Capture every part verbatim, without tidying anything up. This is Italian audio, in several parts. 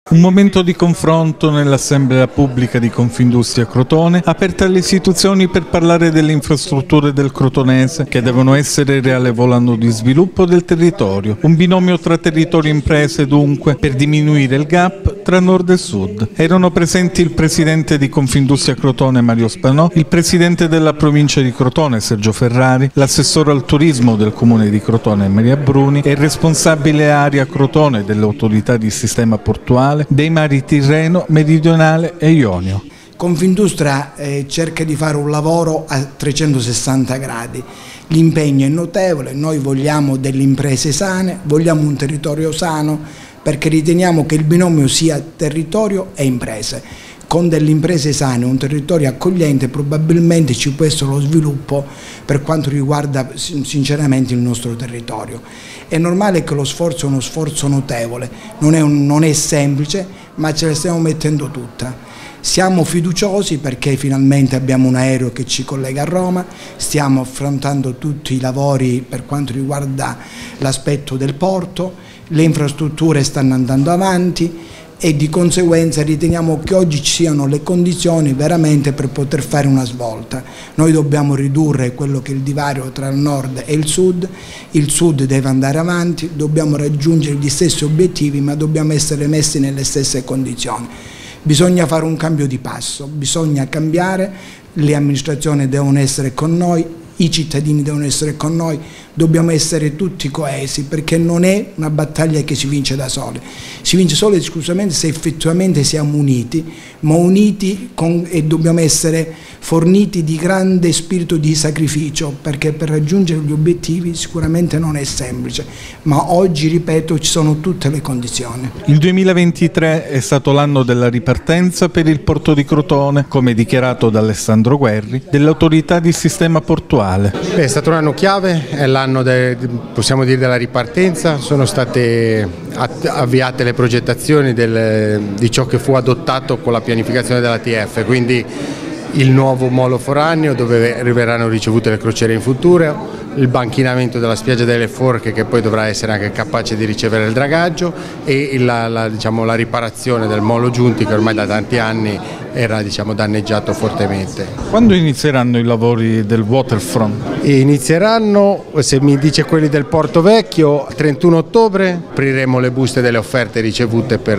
Un momento di confronto nell'Assemblea Pubblica di Confindustria Crotone, aperta alle istituzioni per parlare delle infrastrutture del crotonese che devono essere reale volano di sviluppo del territorio. Un binomio tra territorio e imprese dunque per diminuire il gap tra nord e sud. Erano presenti il presidente di Confindustria Crotone Mario Spanò, il presidente della provincia di Crotone Sergio Ferrari, l'assessore al turismo del comune di Crotone Maria Bruni e il responsabile area Crotone dell'autorità di sistema portuale dei mari Tirreno, Meridionale e Ionio. Confindustria eh, cerca di fare un lavoro a trecentosessanta gradi, l'impegno è notevole, noi vogliamo delle imprese sane, vogliamo un territorio sano perché riteniamo che il binomio sia territorio e imprese. Con delle imprese sane, un territorio accogliente, probabilmente ci può essere lo sviluppo per quanto riguarda sinceramente il nostro territorio. È normale che lo sforzo è uno sforzo notevole, non è, un, non è semplice, ma ce la stiamo mettendo tutta. Siamo fiduciosi perché finalmente abbiamo un aereo che ci collega a Roma, stiamo affrontando tutti i lavori per quanto riguarda l'aspetto del porto, le infrastrutture stanno andando avanti, e di conseguenza riteniamo che oggi ci siano le condizioni veramente per poter fare una svolta. Noi dobbiamo ridurre quello che è il divario tra il nord e il sud, il sud deve andare avanti, dobbiamo raggiungere gli stessi obiettivi ma dobbiamo essere messi nelle stesse condizioni. Bisogna fare un cambio di passo, bisogna cambiare, le amministrazioni devono essere con noi, i cittadini devono essere con noi, dobbiamo essere tutti coesi perché non è una battaglia che si vince da soli, si vince solo ed esclusivamente se effettivamente siamo uniti, ma uniti con, e dobbiamo essere forniti di grande spirito di sacrificio perché per raggiungere gli obiettivi sicuramente non è semplice, ma oggi, ripeto, ci sono tutte le condizioni. Il duemilaventitré è stato l'anno della ripartenza per il porto di Crotone, come dichiarato da Alessandro Guerri, dell'autorità di sistema portuale. Beh, è stato un anno chiave, è l'anno de, possiamo dire della ripartenza, sono state avviate le progettazioni del, di ciò che fu adottato con la pianificazione della T F, quindi il nuovo molo foraneo dove verranno ricevute le crociere in futuro, il banchinamento della spiaggia delle Forche che poi dovrà essere anche capace di ricevere il dragaggio e la, la, diciamo, la riparazione del molo Giunti che ormai da tanti anni era diciamo, danneggiato fortemente. Quando inizieranno i lavori del waterfront? Inizieranno, se mi dice quelli del Porto Vecchio, trentuno ottobre apriremo le buste delle offerte ricevute per,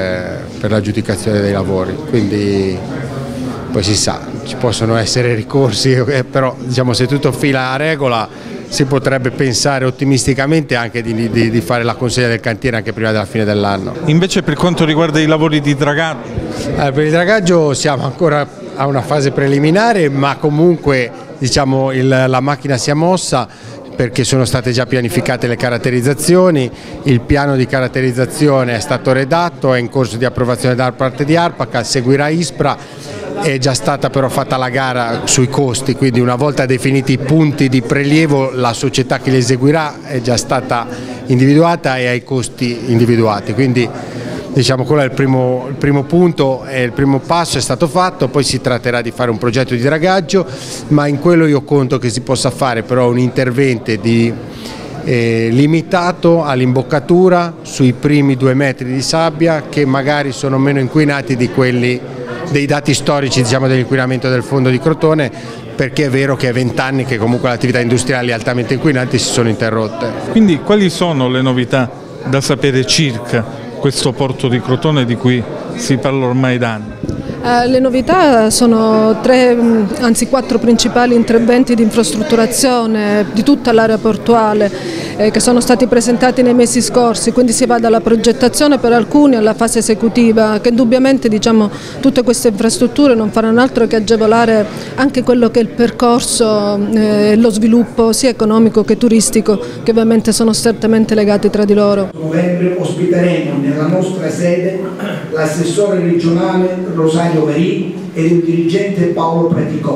per l'aggiudicazione dei lavori, quindi poi si sa, ci possono essere ricorsi, però diciamo, se tutto fila a regola si potrebbe pensare ottimisticamente anche di, di, di fare la consegna del cantiere anche prima della fine dell'anno. Invece per quanto riguarda i lavori di dragaggio? Eh, per il dragaggio siamo ancora a una fase preliminare, ma comunque diciamo, il, la macchina si è mossa perché sono state già pianificate le caratterizzazioni, il piano di caratterizzazione è stato redatto, è in corso di approvazione da parte di ARPAC, seguirà ISPRA. È già stata però fatta la gara sui costi, quindi una volta definiti i punti di prelievo la società che li eseguirà è già stata individuata e ha i costi individuati, quindi diciamo quello è il primo, il primo punto, è il primo passo è stato fatto, poi si tratterà di fare un progetto di dragaggio, ma in quello io conto che si possa fare però un intervento di Eh, limitato all'imboccatura sui primi due metri di sabbia che magari sono meno inquinati di quelli dei dati storici diciamo, dell'inquinamento del fondo di Crotone, perché è vero che è vent'anni che comunque le attività industriali altamente inquinanti si sono interrotte. Quindi quali sono le novità da sapere circa questo porto di Crotone di cui si parla ormai da anni? Eh, le novità sono tre, anzi quattro principali interventi di infrastrutturazione di tutta l'area portuale eh, che sono stati presentati nei mesi scorsi, quindi si va dalla progettazione per alcuni alla fase esecutiva, che indubbiamente diciamo, tutte queste infrastrutture non faranno altro che agevolare anche quello che è il percorso e eh, lo sviluppo sia economico che turistico, che ovviamente sono strettamente legati tra di loro. A novembre ospiteremo nella nostra sede l'assessore regionale Rosario Verì e il dirigente Paolo Praticò.